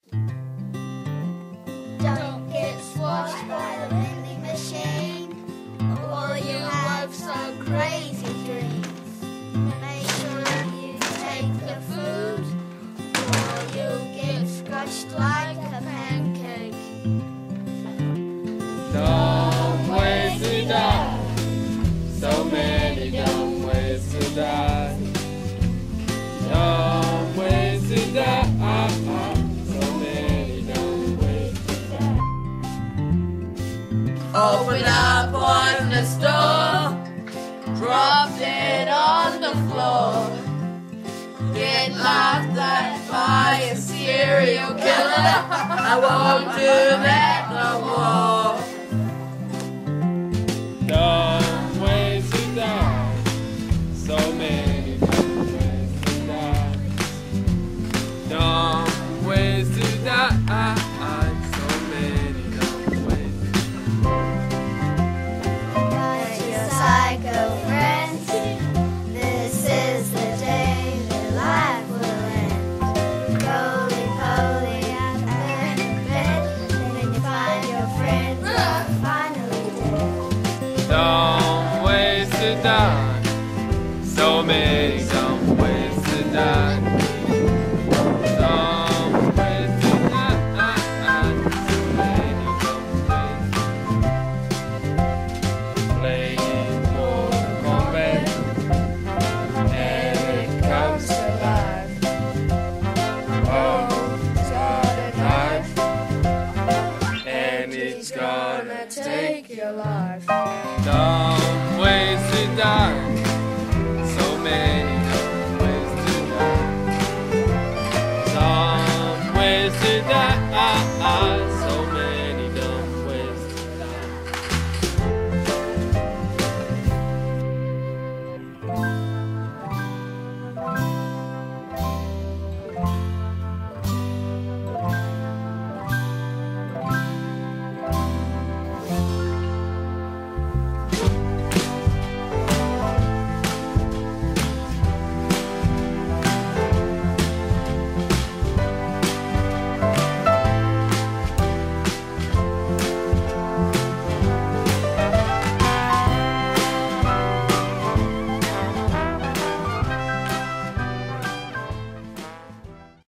Don't get squashed by the vending machine, or you have some crazy dreams. Make sure you take the food, or you'll get scratched like a pancake. Dumb ways to die. So many dumb ways to die. Dumb ways to die. So many dumb ways to die. Open up on the store, drop it on the floor, get laughed at by a serial killer. I won't do that no more.